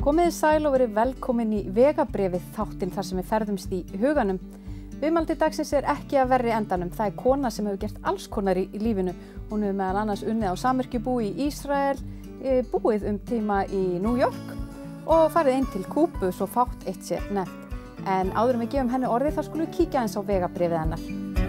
Komiði sæl og verið velkomin í vegabréfið þáttinn þar sem við ferðumst í huganum. Viðmælandi dagsins ekki að verri endanum. Það kona sem hefur gert alls konar í lífinu. Hún hefur meðal annars unnið á samyrkjubúi í Ísrael, búið tíma í New York og farið inn til Kúbu svo fátt eitt sé nefnt. En áður en við gefum henni orðið þá skulum við kíkja aðeins á vegabréfið hennar.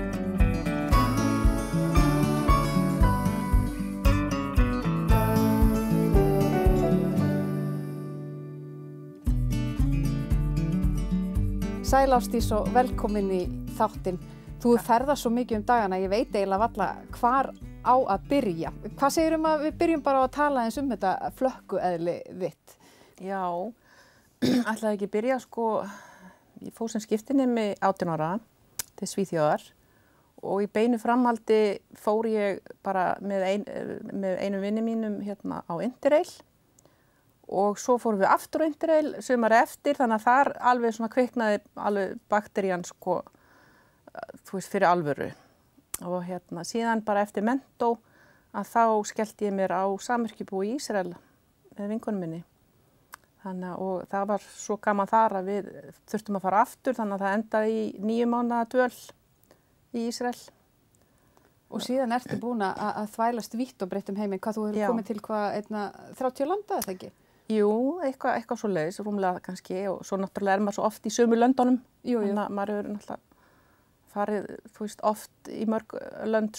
Sæl Ásdís og velkomin í þáttinn. Þú ferðast svo mikið dagana, ég veit eiginlega varla hvar á að byrja. Hvað segir að við byrjum bara á að tala eins þetta flökkueðli þitt? Já, ætlaði ekki byrja ég fór sem skiptinemi 18 ára til Svíþjóðar og í beinu framhaldi fór ég bara með einum vinni mínum hérna á Interrail. Og svo fórum við aftur á Interrail sumari eftir, þannig að þar alveg kviknaði alveg bakterían fyrir alvöru. Og síðan bara eftir mentó að þá skellti ég mér á samyrkjubúi í Ísrael með vinkonum minni. Og það var svo gaman þar að við þurftum að fara aftur, þannig að það endaði í 9 mánaða dvöl í Ísrael. Og síðan ertu búin að þvælast vítt og breytt heiminn. Hvað þú hefur komið til 30 landa, eða ekki? Jú, eitthvað svoleiðis, rúmlega kannski, og svo náttúrulega maður svo oft í sömu löndunum. Jú. Þannig að maður hefur náttúrulega farið, oft í mörg lönd,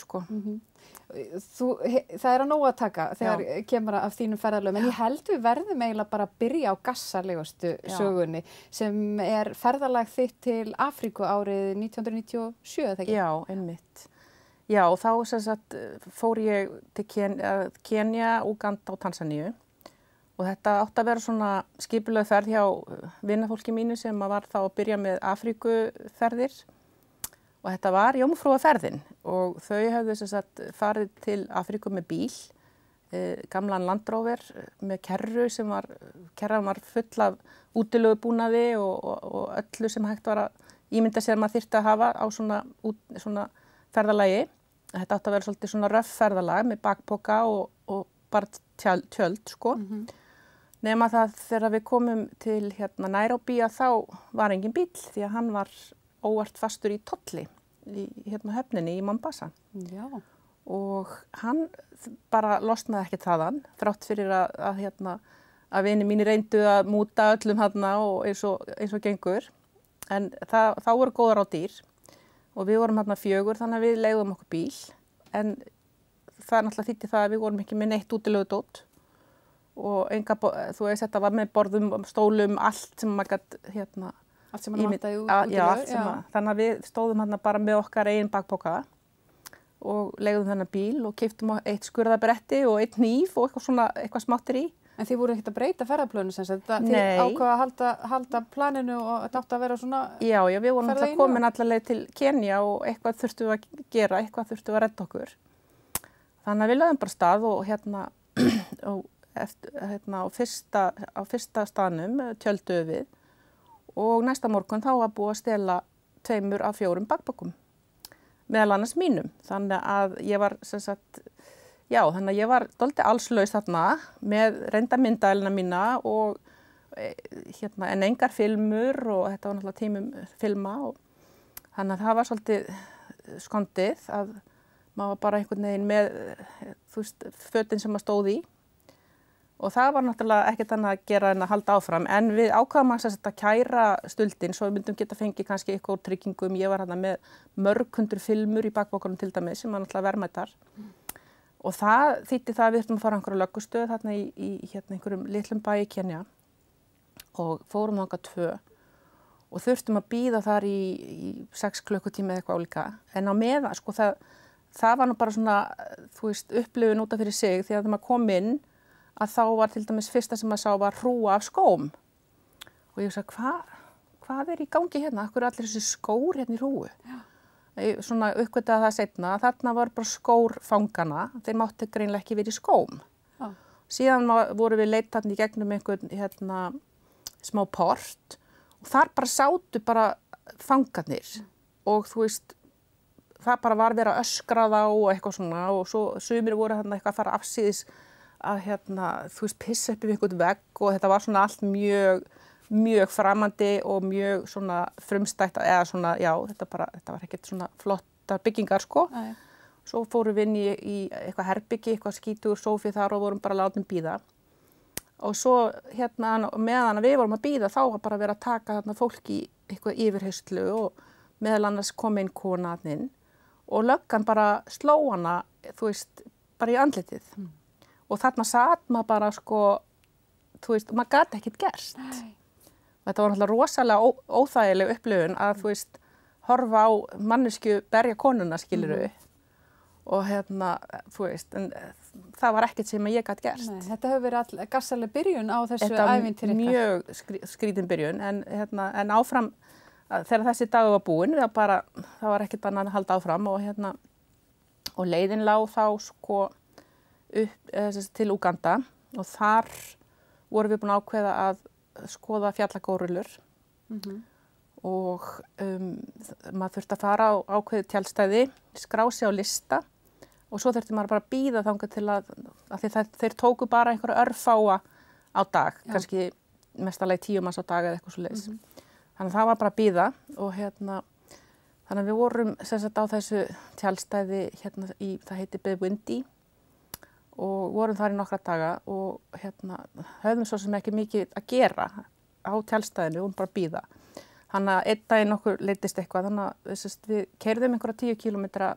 Það að nóg að taka þegar kemur af þínum ferðalögum, en ég held við verðum eiginlega bara að byrja á gassalegustu sögunni, sem ferðalag þitt til Afríku árið 1997, eða ekki? Já, einmitt. Já, og þá fór ég til Kenía, Úganda og Tansaníu. Og þetta átti að vera skipuleg ferð hjá vinafólki mínu sem var þá að byrja með Afríkuferðir. Og þetta var jómfrúaferðin og þau höfðu farið til Afríku með bíl, gamlan Land Rover með kerran var full af útilegubúnaði og öllu sem hægt var að ímynda sér maður þyrfti að hafa á svona ferðalagi. Þetta átti að vera svolítið röff ferðalag með bakpoka og bara tjöld, Nema það þegar við komum til Nairobi að þá var engin bíll því að hann var óvart fastur í tolli í höfninni í Mombasa. Já. Og hann bara losnaði ekki þaðan, þrátt fyrir að vinir mínir reyndu að múta öllum og eins og gengur. En þá voru góðar á dýr og við vorum 4, þannig að við leigðum okkur bíl. En það náttúrulega þýddi það að við vorum ekki með neitt útilegudót. Og þetta var með borðum, stólum, allt sem maður gat allt sem maður vantaði útilegu. Þannig að við stóðum bara með okkar eigin bakpoka og leigðum þennan bíl og keyptum eitt skurðabretti og eitt hníf og eitthvað smáttir í. En þið voru ekkert að breyta ferðaplönu sem sagt? Þið ákváðu að halda planinu og þetta átti að vera Já, við vorum alltaf komin alla leið til Kenía og eitthvað þurftum við að gera, eitthvað þurftum við að redda okkur. Þannig að við lögðum bara stað og á fyrsta staðnum tjölduðum við og næsta morgun þá var búið að stela 2 af 4 bakpokum, meðal annars mínum. Þannig að ég var dálítið allslaus þarna með reynda myndavélina mína og en engar filmur og þetta var náttúrulega tímum filma og þannig að það var svolítið skondið að maður var bara einhvern veginn með fötin sem maður stóð í. Og það var náttúrulega ekkert annað að gera en að halda áfram, en við ákváðum að kæra stuldinn svo við myndum geta fengið kannski eitthvað úr tryggingum. Ég var með mörg 100 filmur í bakpokunum til dæmis sem var náttúrulega verðmætar. Og það þýddi það að við þurftum að fara á einhverju löggustöð þarna í einhverjum litlum bæ í Kenía og fórum þangað 2 og þurftum að bíða þar í 6 klukkutíma eða eitthvað álíka. En á meðan, það var nú bara upplifun út af fyrir sig því að þegar maður kom inn að þá var til dæmis fyrsta sem maður sá var hrúga af skóm. Og ég sagði, hvað í gangi hérna? Akkur allir þessi skór í hrúgu? Ég uppgötaði það seinna. Þarna var bara skór fangana. Þeir mátti greinilega ekki verið í skóm. Síðan voru við leitt í gegnum einhvern smá port og þar bara sátu bara fangarnir. Og það bara var verið að öskra þá og eitthvað og svo sumir voru eitthvað að fara afsíðis þú veist, pissa upp í einhvern vegg og þetta var svona allt mjög framandi og mjög svona frumstætt, eða svona, já, þetta var ekkert svona flottar byggingar, sko. Nei. Svo fórum við inn í eitthvað herbyggi, eitthvað skítugur sófi þar og vorum bara látin bíða. Og svo meðan við vorum að bíða, þá var bara verið að taka þarna fólk í eitthvað yfirheyslu og meðal annars kom inn kona inn og löggan bara sló hana, þú veist, bara í andlitið. Og þarna satt maður bara, sko, þú veist, maður gat ekkert gerst. Nei. Þetta var náttúrulega rosalega óþægileg upplifun að, þú veist, horfa á manneskju berja konuna, skilurðu. Og þú veist, en það var ekkert sem ég gat gert. Nei, þetta hefur verið gassaleg byrjun á þessu ævintýri ykkar. Þetta mjög skrítin byrjun, en áfram, þegar þessi dagur var búinn, það var ekkert annað að halda áfram og leiðin lá þá, sko, upp til Úganda og þar vorum við búin að ákveða að skoða fjallagórillur og maður þurfti að fara á ákveðið tjaldstæði, skrá sig á lista og svo þurfti maður bara að bíða þangað til að því þeir tóku bara einhverja örfáa á dag, kannski mestalagi 10 manns á dag eða eitthvað svoleiðis. Þannig að það var bara að bíða og þannig að við vorum sem sagt á þessu tjaldstæði það heiti Beitwindi og vorum þar í nokkra daga og höfðum svo sem ekki mikið að gera á tjaldstæðinu, við vorum bara að bíða. Þannig að einn daginn okkur leiddist eitthvað, þannig að við keyrðum einhverja 10 kílómetra,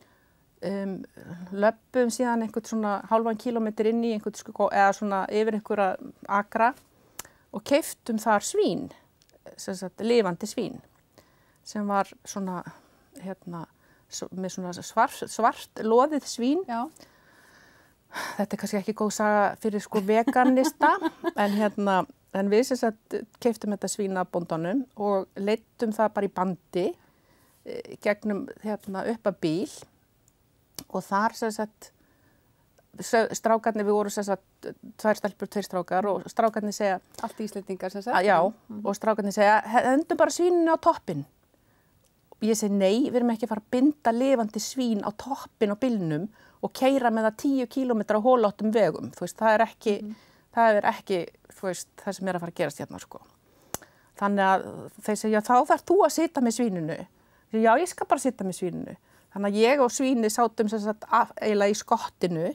löbbum síðan einhvern svona hálfan kílómetr inn í einhvern eða svona yfir einhverja akra og keyptum þar svín, sem sagt lifandi svín, sem var svona, með svona svart loðið svín. Já. Þetta kannski ekki góð saga fyrir sko veganista, en við sem sagt keyptum þetta svín af bóndanum og leiddum það bara í bandi gegnum upp að bíl og þar sem sagt strákarnir, við vorum sem sagt 2 stelpur, 2 strákar og strákarnir segja allt Íslendingar sem sagt. Já, og strákarnir segja, hendum bara svíninu á toppinn. Ég segi nei, við erum ekki að fara að binda lifandi svín á toppinn á bílnum og keyra með það 10 kílómetra á holóttum vegum. Þú veist, það er ekki, þú veist, það sem er að fara að gerast hérna, sko. Þannig að þeir segja, þá þarf þú að sitja með svíninu. Já, ég skal bara sitja með svíninu. Þannig að ég og svíni sátum sem sagt eiginlega í skottinu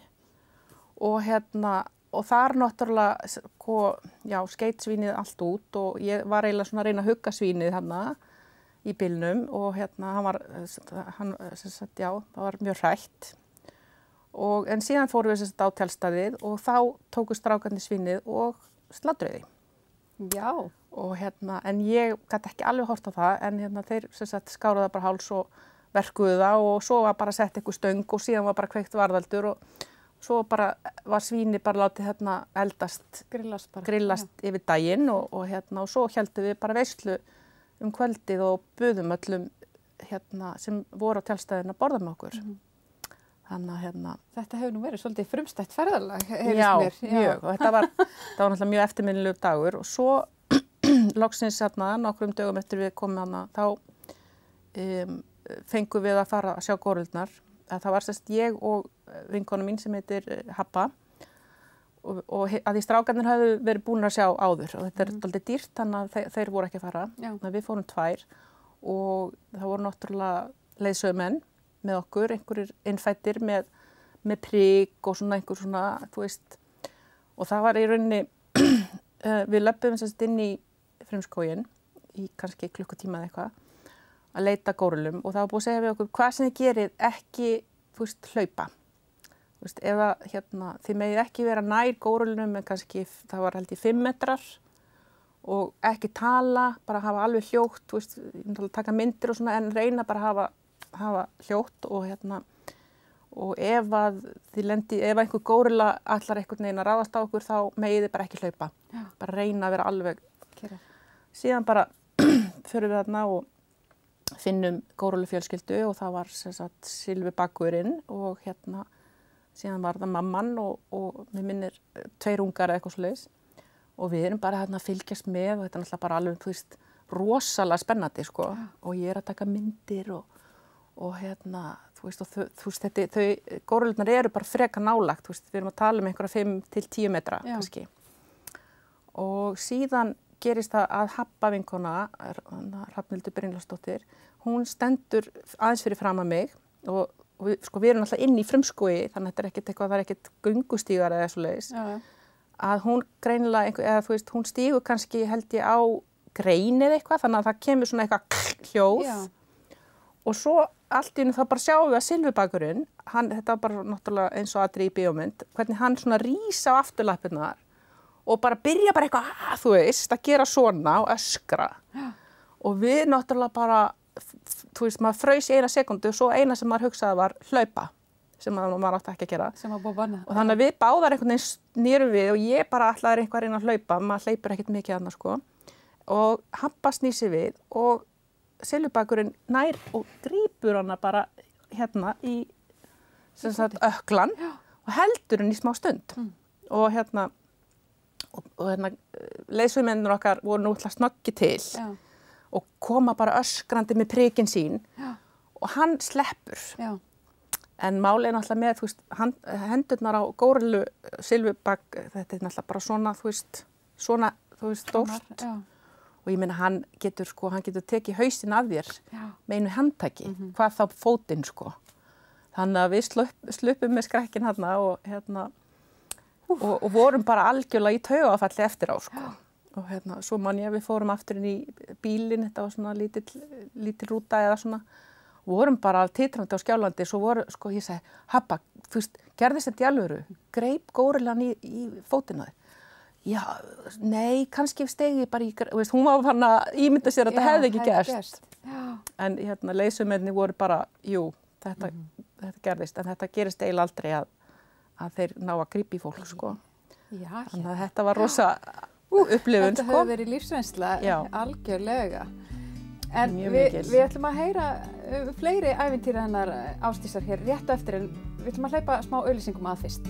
og þar náttúrulega, sko, já, skeitt svínið allt út og ég var eiginlega svona að reyna að hugga svínið í bílnum og hann sem sagt, já, það var mjög hrætt. En síðan fórum við sem sagt á tjaldstæðið og þá tóku strákarnir svínið og slátruðu því. Já. Og en ég gat ekki alveg hort á það, en þeir sem sagt skáruðu það bara háls og verkuðu það og svo var bara sett einhver stöng og síðan var bara kveikt varðaldur og svo bara var svíni bara látið eldast, grillast yfir daginn og svo héldum við bara veislu kvöldið og buðum öllum sem voru á tjaldstæðinu að borða með okkur. Þannig að Þetta hefur nú verið svolítið frumstætt ferðalag, heyrist Já, mér. mjög. Og þetta var náttúrulega mjög eftirminnilegur dagur og svo loksins nokkrum dögum eftir við komum þá fengum við að fara að sjá górillurnar. Það var sérst ég og vinkona mín sem heitir Habba og að því strákarnir höfðu verið búin að sjá áður og þetta er dálítið dýrt þannig að þeir voru ekki að fara. Þannig að við fórum 2 og það voru náttúrulega leiðsögumenn með okkur, einhverjir innfættir með prik og svona einhver svona, þú veist, og það var í rauninni, við löbbum sérst inn í Frumskóginn í kannski klukkutíma eða eitthvað að leita górillum og það var búið að segja við okkur hvað sem þið gerið ekki, þú veist, hlaupa. Þú veist, ef þið megið ekki vera nær górillunum en kannski, það var held í 5 metrar og ekki tala, bara hafa alveg hljótt, þú veist, taka myndir og svona en reyna bara að hafa hljótt og ef einhver górilla ætlar einhvern veginn að ráðast á okkur þá megið þið bara ekki hlaupa. Já. Bara reyna að vera alveg kyrra. Síðan bara förum við þarna og finnum górillufjölskyldu og það var sem sagt Silfibakkurinn og síðan var það mamman og mér minnir 2 ungar eða eitthvað svoleiðis og við erum bara að fylgjast með og þetta er náttúrulega bara alveg, þú veist, rosalega spennandi, sko. Og ég er að taka myndir og þú þú veist, og þú veist, górillurnar eru bara frekar nálægt, þú veist, við erum að tala um einhverja 5 til 10 metra, kannski. Og síðan gerist það að Habba vinkona, Hrafnhildur Brynjarsdóttir, hún stendur aðeins fyrir fram að mig og við erum alltaf inn í frumskógi, þannig að þetta er ekkert eitthvað, það er ekkert göngustígar eða svoleiðis. Að hún greinilega, eða þú veist, hún stígur kannski held ég á grein eða eitthvað, þannig að það kemur svona eitthvað hljóð. Og svo allt í einu þá bara sjáum við að Silfurbakkurinn, þetta var bara náttúrulega eins og atriði í bíómynd, hvernig hann svona rís á afturlappirnar og bara byrja bara eitthvað, þú veist, að gera svona og öskra. Og við náttúrulega bara, þú veist, maður fraus í 1 sekúndu og svo eina sem maður hugsaði var hlaupa, sem maður átti ekki að gera. Sem var búið bannað. Og þannig að við báðar einhvern veginn snýrum við og ég bara ætlaði einhver að hlaupa, maður hleypur ekkert mikið annars, sko. Og Habba snýr sig við og Silfurbakkurinn nær og grípur hana bara hérna í sem sagt ökklan og heldur henni í smá stund. Og hérna leiðsögumennirnir okkar voru nú alltaf snöggi til og koma bara öskrandi með prikinn sín og hann sleppur. En málið er náttúrulega með, þú veist, hendurnar á górillu Silfurbakk, þetta er náttúrulega bara svona, þú veist, stórt. Og ég meina, hann getur tekið hausinn af þér með einu handtaki, hvað þá fótinn, sko. Þannig að við sluppum með skrekkinn hérna og vorum bara algjörlega í taugaáfalli eftir á, sko. Og svo man ég, við fórum aftur inn í bílinn, þetta var svona lítil rúta eða svona, og vorum bara titrandi og skjálfandi, svo voru, sko, ég segi, Habba, þú veist, gerðist þetta í alvöru, greip górillan í fótinn á þér. Já, nei, kannski stegi bara í, veist, hún var fann að ímynda sér að þetta hefði ekki gerst. En leiðsögumennirnir voru bara, jú, þetta gerðist, en þetta gerist eiginlega aldrei að þeir ná að grípa í fólk, sko. Þannig að þetta var rosa upplifun, sko. Þetta hefur verið lífsreynsla, algjörlega. En við ætlum að heyra fleiri ævintýra hennar Ásdísar hér rétt á eftir, en við ætlum að hleypa smá auglýsingum að fyrst.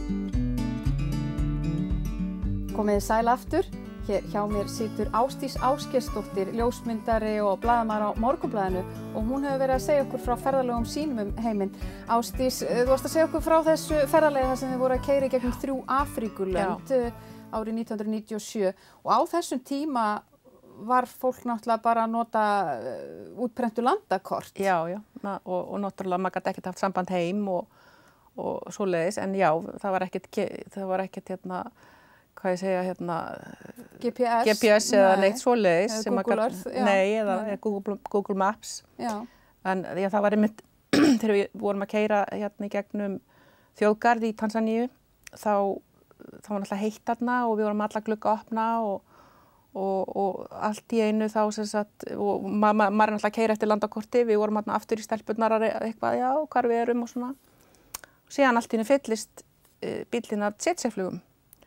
Komiði sæl aftur. Hér hjá mér situr Ásdís Ásgeirsdóttir, ljósmyndari og blaðamaður á Morgunblaðinu og hún hefur verið að segja okkur frá ferðalögum sínum heiminn. Ásdís, þú varst að segja okkur frá þessu ferðalagi þar sem þið voru að keyra í gegnum 3 Afríkulönd árið 1997 og á þessum tíma var fólk náttúrulega bara að nota útprentu landakort. Já, og náttúrulega maður gæti ekkert haft samband heim og svoleiðis, en já, það var ekkert hvað ég segja, GPS eða neitt svoleiðis. Google Earth. Nei, eða Google Maps. En það var einmitt, þegar við vorum að keyra í gegnum þjóðgarð í Tansaníu, þá var náttúrulega heitt þarna og við vorum alla glugga að opna og allt í einu þá sem sagt, og maður er náttúrulega að keyra eftir landakorti, við vorum þarna aftur í stelpurnar eitthvað, hvar við erum og svona. Og síðan allt í einu fyllist bíllinn af tsetseflugum.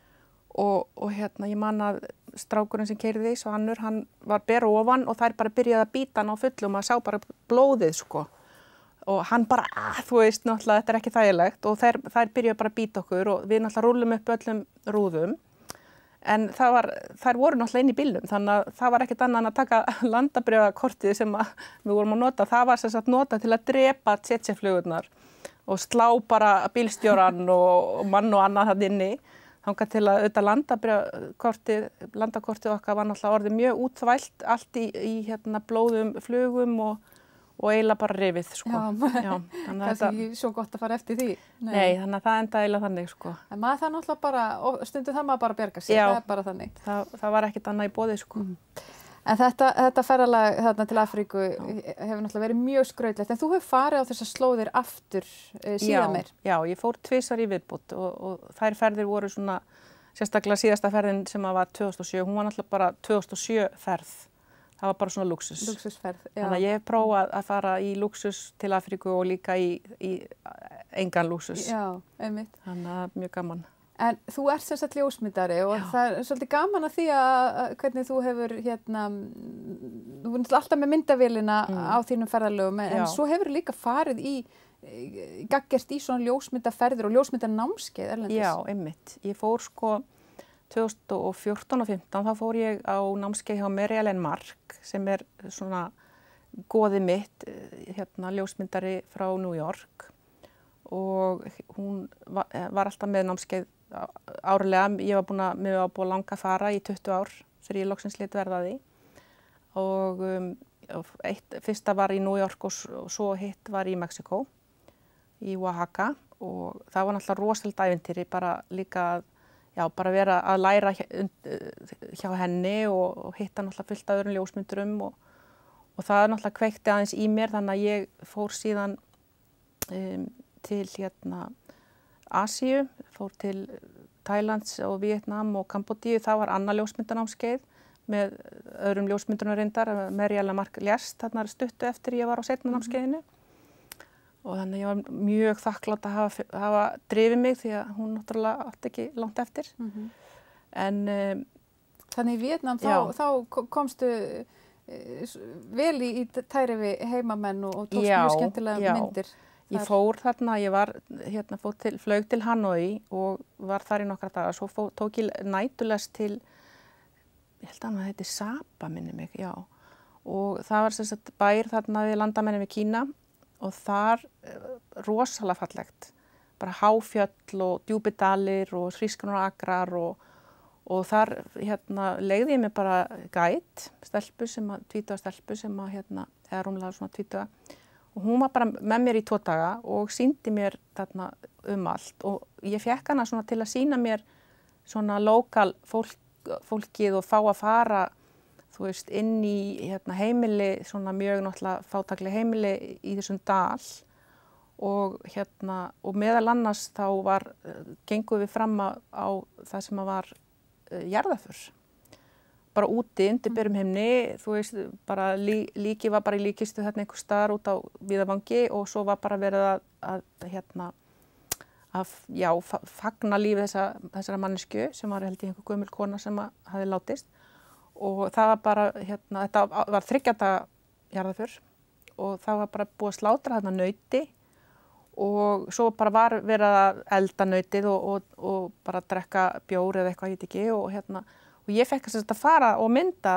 Og ég man að strákurinn sem keyrði Svanur, hann var ber ofan og þær bara byrjaði að bíta hann á fullu og maður sá bara blóðið, sko. Og hann bara, þú veist, náttúrulega, þetta er ekki þægilegt og þær byrjaði bara að bíta okkur og við náttúrulega rúllum upp öllum rúðum. En þær voru náttúrulega inn í bílnum, þannig að það var ekkert annað en að taka landabréfakortið sem við vorum að nota. Það var sem sagt notað til að drepa tsetseflugurnar og slá bara bílstjóran og mann og annað þarna inni. Þangað til að auðvitað landakortið okkar var náttúrulega orðið mjög útþvælt, allt í blóðum flugum og eiginlega bara rifið, sko. Það er ekki svo gott að fara eftir því. Nei, þannig að það enda eiginlega þannig, sko. En maður það náttúrulega bara, stundum það maður bara bjarga sér, það er bara þannig. Það var ekkert annað í boði, sko. En þetta ferðalag þarna til Afríku hefur náttúrulega verið mjög skrautlegt, en þú hefur farið á þessar slóðir aftur síðan meir. Já, ég fór 2 í viðbót og þær ferðir voru svona, sérstaklega síðasta ferðin sem var 2007, hún var náttúrulega bara 2007 ferð. Það var bara svona lúxus. Lúxusferð, já. Þannig að ég hef prófað að fara í lúxus til Afríku og líka í engan lúxus. Já, einmitt. Þannig að það er mjög gaman. En þú ert sem sagt ljósmyndari og það er svolítið gaman að því að hvernig þú hefur þú ert alltaf með myndavélina á þínum ferðalögum en svo hefur líka farið gaggerst í svona ljósmyndaferðir og ljósmyndanámskeið erlendis. Já, einmitt. Ég fór sko 2014 og 2015 þá fór ég á námskeið hjá Mary Ellen Mark sem er svona goði mitt, ljósmyndari frá New York og hún var alltaf með námskeið árlega. Mér var búin að langa að fara í 20 ár þegar ég loksins lét verða því. Og fyrsta var í New York og svo hitt var í Mexíkó, í Oaxaca og það var náttúrulega rosalega ævintýri bara líka bara vera að læra hjá henni og hitta náttúrulega fullt af öðrum ljósmyndurum og það náttúrulega kveikti aðeins í mér þannig að ég fór síðan til Asíu, fór til Tælands og Víetnam og Kambódíu. Það var annað ljósmyndanámskeið með öðrum ljósmyndurum reyndar. Mariella Mark lést þarna stuttu eftir ég var á seinna námskeiðinu og þannig ég var mjög þakklátt að hafa drifið mig því að hún náttúrulega átti ekki langt eftir. En þannig í Víetnam þá komstu vel í tæri við heimamenn og tókst mjög skemmtilega myndir. Ég fór þarna, flaug til Hanoi og var þar í nokkra daga. Svo tók ég nætulest til, ég held að það heiti Sapa, minni mig, og það var sem sagt bær þarna við landamærin við Kína og þar rosalega fallegt. Bara háfjöll og djúpi dalir og hrísgrjónaakrar og þar leigði ég mig bara guide, tvítuga stelpu sem eða rúmlega svona tvítuga. Og hún var bara með mér í 2 daga og sýndi mér þarna allt og ég fékk hana svona til að sýna mér svona lokal fólkið og fá að fara, þú veist, inn í heimili, svona mjög náttúrulega fátækleg heimili í þessum dal og meðal annars þá gengum við fram á það sem var jarðarför. Bara úti undir berum himni, þú veist, bara líki var bara í líkistu þarna einhvers staðar út á Víðavangi og svo var bara verið að fagna lífi þessara mannesku sem var held ég einhver gömul kona sem hafði látist og það var bara, þetta var 3 daga jarðarför og það var bara búið að slátra þarna nauti og svo bara var verið að elda nautið og bara drekka bjór eða eitthvað, ég veit ekki og ég fekk að fara og mynda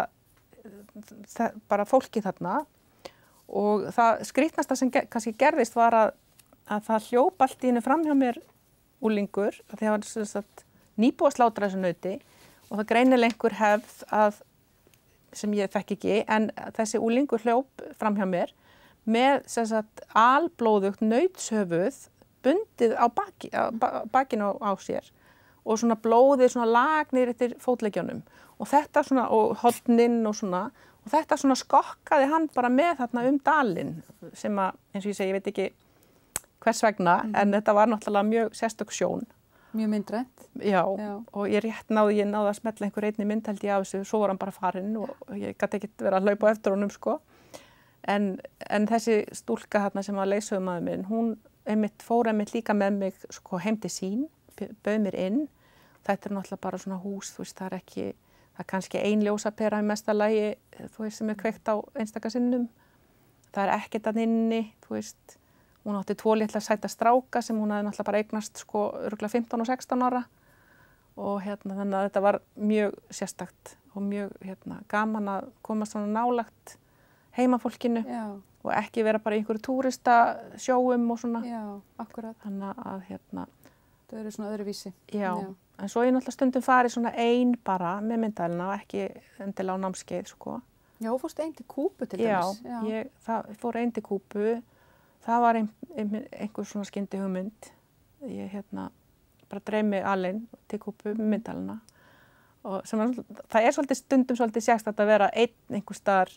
bara fólki þarna og það skrýtnasta sem kannski gerðist var að það hljóp allt í henni fram hjá mér úlingur, því það var nýbúið að slátra þessu nauti og það greinilega einhver hefð sem ég þekki ekki, en þessi úlingur hljóp fram hjá mér með alblóðugt nautshöfuð bundið á bakinu á sér. Og svona blóðið svona lag niður eftir fótleggjónum og þetta svona, og hornin og svona, og þetta svona skokkaði hann bara með þarna dalinn sem eins og ég segi, ég veit ekki hvers vegna, en þetta var náttúrulega mjög sérstök sjón. Mjög myndrænt. Já, og ég náði að smetla einhver einni mynd held ég af þessu, svo var hann bara farinn og ég gat ekki verið að hlaupa á eftir honum, sko. En þessi stúlka þarna sem var leiðsögumaður minn, hún fór líka með mig sko, heim til sín, bauð mér inn. Þetta náttúrulega bara svona hús, þú veist, það er kannski ein ljósapera í mesta lagi, þú veist, sem kveikt á einstaka sinnum. Það ekkert að inni, þú veist, hún átti 2 litla sæta stráka sem hún hafði náttúrulega bara eignast sko örugglega 15 og 16 ára og þannig að þetta var mjög sérstakt og mjög gaman að koma svona nálagt heimafólkinu og ekki vera bara í einhverju túristasjóum og svona. Já, akkurat. Þannig að það eru svona öðruvísi. Já. En svo ég náttúrulega stundum farið svona ein bara með myndavélina og ekki endilega á námskeið, sko. Já, þú fórst ein til Kúbu til dæmis. Já, ég fór ein til Kúbu. Það var einhver svona skyndi hugmynd. Ég bara dreif mig alein til Kúbu með myndavélina. Og það svolítið stundum svolítið sérstakt að vera einhver staðar,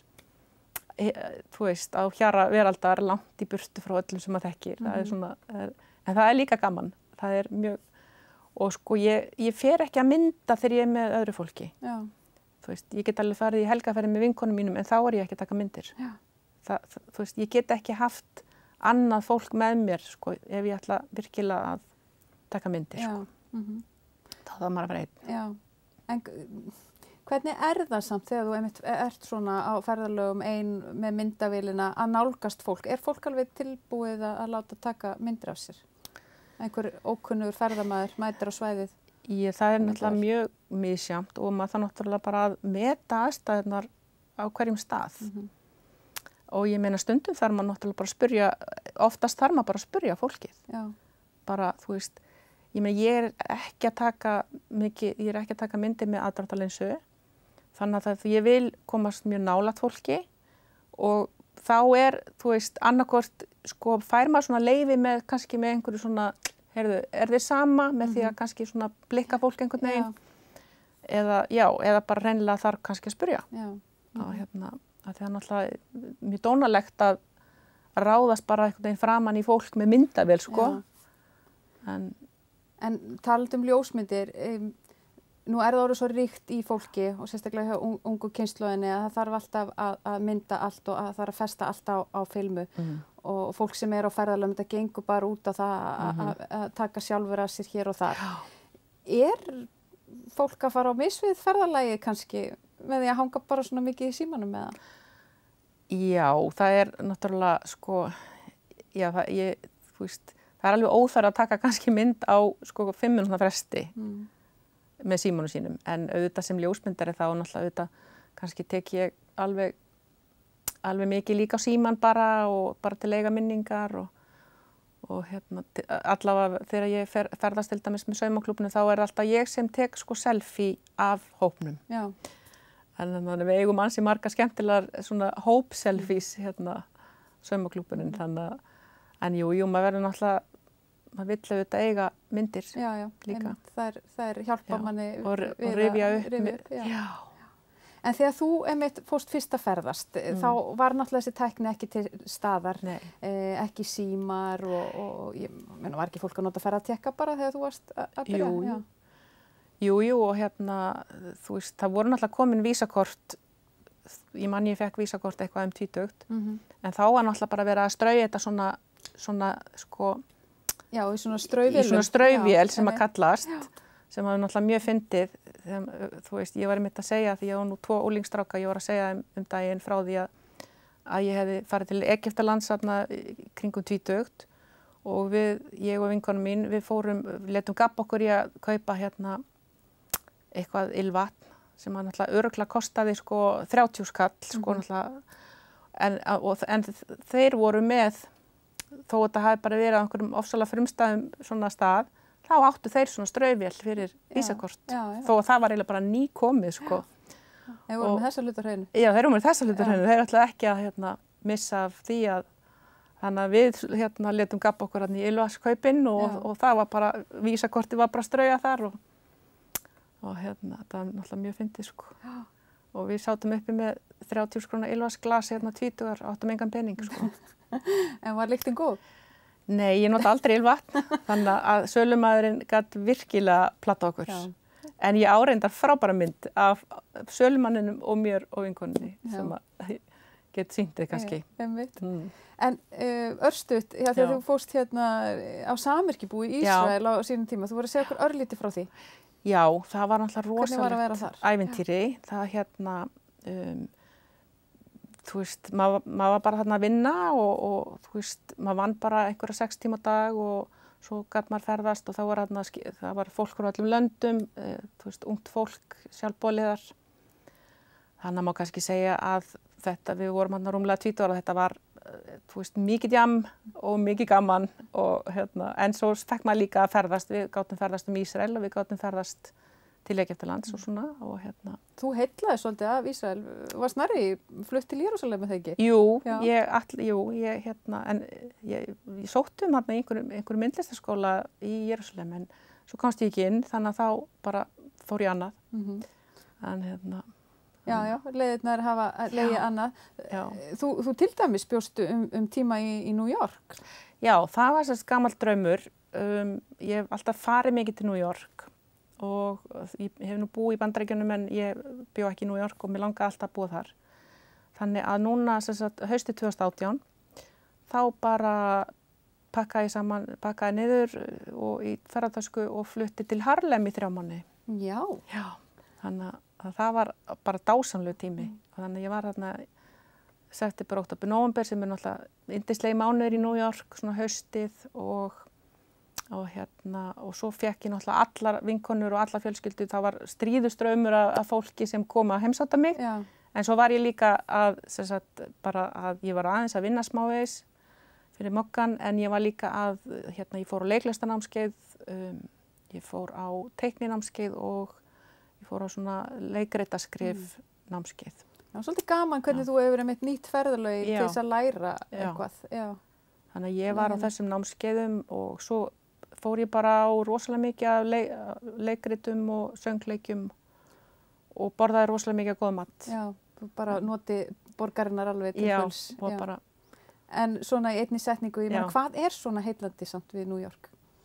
þú veist, á hjara veraldar langt í burtu frá öllum sem maður þekkir. Það svona, en það líka gaman. Það mjög, og sko ég fer ekki að mynda þegar ég með öðru fólki. Já. Þú veist, ég get alveg farið í helgaferði með vinkonum mínum en þá ég ekki að taka myndir. Já. Þú veist, ég get ekki haft annað fólk með mér, sko, ef ég ætla virkilega að taka myndir, sko. Þá þarf maður að vera einn. Já, en hvernig það samt þegar þú ert svona á ferðalögum ein með myndavélina að nálgast fólk? Fólk alveg tilbúið að láta taka myndir af sér? Einhver ókunnugur ferðamaður mætir á svæðið? Það náttúrulega mjög misjafnt og maður það náttúrulega bara að meta aðstæðurnar á hverjum stað. og ég meina stundum þarf maður náttúrulega bara að spyrja, oftast þarf maður bara að spyrja fólkið. Já. Bara, þú veist, ég meina ég er ekki að taka myndir með aðdráttarlinsu, þannig að ég vil komast mjög nálægt fólki og þá þú veist, annarkvort, sko, fær maður svona leyfi með, kannski með einhverju svona, heyrðu, þið sama með því að kannski svona blikka fólk einhvern veginn, eða bara reynilega þarf kannski að spyrja. Já. Og að það er náttúrulega mjög dónalegt að ráðast bara einhvern veginn framan í fólk með myndavél, sko. En talandi ljósmyndir, nú það orðið svo ríkt í fólki og sérstaklega hjá ungu kynslóðinni að það þarf alltaf að mynda allt og að það þarf að festa allt á filmu og fólk sem á ferðalögum, þetta gengur bara út á það að taka sjálfur að sér hér og þar. Fólk að fara á misvið ferðalagi kannski með því að hanga bara svona mikið í símanum með það? Já, það er náttúrulega, sko, þú veist, það er alveg óþarf að taka kannski mynd á, sko, 5 minútna fresti með símanum sínum, en auðvitað sem ljósmyndari þá náttúrulega auðvitað kannski tek ég alveg mikið líka á síman bara og bara til eiga minningar og allavega þegar ég ferðast til dæmis með saumaklúbbinu þá er alltaf ég sem tek sko selfie af hópnum. Já. En þannig við eigum ansi marga skemmtilegar svona hópselfies saumaklúbbunin, þannig að en jú, maður verður náttúrulega, maður vill auðvitað eiga myndir líka. Það hjálpa manni og rifja upp. Já. En þegar þú fórst fyrst að ferðast, þá var náttúrulega þessi tækni ekki til staðar, ekki símar og ég meina, var ekki fólk að nota ferðatekka bara þegar þú varst að byrja? Jú, og þú veist, það voru náttúrulega komin vísakort, ég fekk vísakort eitthvað 20, en þá var náttúrulega bara verið að strauja þetta svona, sko, já, í svona straujvél. Í svona straujvél sem að kallast, sem hafa náttúrulega mjög fyndið. Þú veist, ég var einmitt að segja, því ég var nú 2 úlingstráka, ég var að segja daginn frá því að ég hefði farið til Egyptalands kringum 20 og ég og vinkonum mín, við letum gabb okkur í að kaupa eitthvað ylvatn sem að náttúrulega örugglega kostaði sko 30 skall, sko náttúrulega, en þeir voru með, þó að þetta hafi bara verið á einhverjum ofsalega frumstæðum svona stað, þá áttu þeir svona straujvél fyrir vísakort, þó að það var eiginlega bara nýkomið, sko. Þeir voru með þessa hluta hreinu. Já, þeir voru með þessa hluta hreinu. Þeir ætlaði ekki að missa af því að, þannig að við letum gabb okkur í ylvatnskaupin og það var bara, vísakortið var bara strauja þar og það var náttúrulega mjög fyndið, sko. Og við sátum uppi með 30 króna ylvatnsglas 20 áttum engan pening, sko. En var lyktin góð? Nei, ég nota aldrei ylvatn, þannig að sölumaðurinn gat virkilega platta okkur. Já. En ég áreindar frábæra mynd af sölumanninum og mér og vinkonunni sem að get sýndið kannski. En örstutt, þegar þú fórst á Samerkibúi í Ísrael á sínum tíma, þú voru að segja okkur örlítið frá því. Já, það var náttúrulega rosalegt ævintýri. Það þú veist, maður var bara þarna að vinna og þú veist, maður vann bara einhverja 6 tíma á dag og svo gat maður ferðast og það var fólk frá öllum löndum, þú veist, ungt fólk, sjálfboðaliðar. Þannig að má kannski segja að við vorum þarna rúmlega 20 ára, þetta var, þú veist, mikið jam og mikið gaman og en svo fekk maður líka að ferðast, við gátum ferðast Ísrael og við gátum ferðast til Egyptalands og svona og Þú heillaði svolítið af Ísrael, varst nærri flutt til Jerúsalem með það ekki? Jú, ég sótti þarna í einhverjum myndlistarskóla í Jerúsalem en svo komst ég ekki inn þannig að þá bara fór ég annað. En Já, leiðirnar hafa leiðið annað. Þú til dæmis bjóstu tíma í New York? Já, það var sérst gamall draumur. Ég hef alltaf farið mikið til New York og ég hef nú búið í Bandaríkjunum en ég bjó ekki í New York og mér langaði alltaf að búa þar. Þannig að núna, haustið 2018, þá bara pakkaði niður og í ferðartösku og flutti til Harlem í 3 mánuði. Já. Já, þannig að það var bara dásamlegur tími. Þannig að ég var þarna september, október, nóvember sem er náttúrulega yndislegi mánuðir í New York, svona haustið og svo fekk ég náttúrulega allar vinkonur og allar fjölskyldur, það var stríðustraumur af fólki sem kom að heimsækja mig, En svo var ég líka að, sem sagt, bara að ég var aðeins að vinna smávegis fyrir Moggann, en ég var líka að, ég fór á leiklistanámskeið, ég fór á teikninámskeið og ég fór á svona leikritaskrif námskeið. Já, svolítið gaman hvernig þú hefur einmitt nýtt ferðalög til þess að læra eitthvað. Já. Þannig að ég var á þessum námskeiðum og svo fór ég bara á rosalega mikið af leikritum og söngleikjum og borðaði rosalega mikið af góð mat. Já, þú bara noti borgarinnar alveg til fulls. Já, og bara... En svona í einni setningu, ég meina, hvað er svona heillandi samt við New York?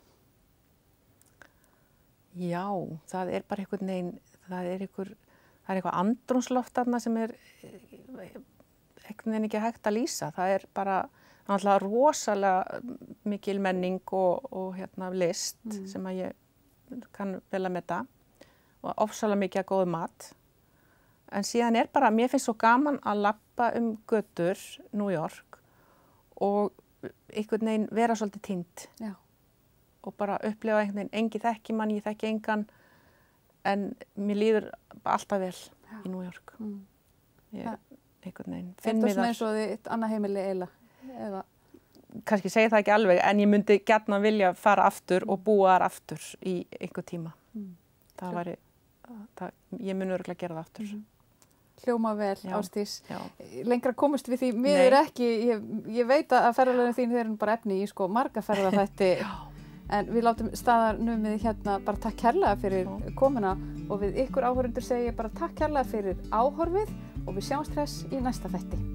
Já, það er bara einhvern veginn, það er eitthvað andrúmsloft þarna sem er einhvern veginn ekki hægt að lýsa. Það er bara náttúrulega rosalega mikil menning og list sem að ég kann vel að meta og ofsalega mikið að góðu mat. En síðan er bara, mér finnst svo gaman að labba götur New York og einhvern veginn vera svolítið týnd. Já. Og bara upplifa einhvern veginn, engi þekki mann, ég þekki engan, en mér líður alltaf vel í New York. Ég einhvern veginn finn mig þar. Er það svona eins og þitt annað heimili eiginlega? Eða? Kannski segi það ekki alveg, en ég myndi gjarnan vilja fara aftur og búa þar aftur í einhver tíma. Það væri, ég mun örugglega gera það aftur. Hljóma vel, Ásdís. Lengra komust við því miður ekki. Ég veit að ferðalögin þín eru bara efni í marga ferðaþætti. En við látum staðarnumið hérna bara takk kærlega fyrir komuna og við ykkur áhorfendur segi ég bara takk kærlega fyrir áhorfið og við sjáumst hress í næsta þætti.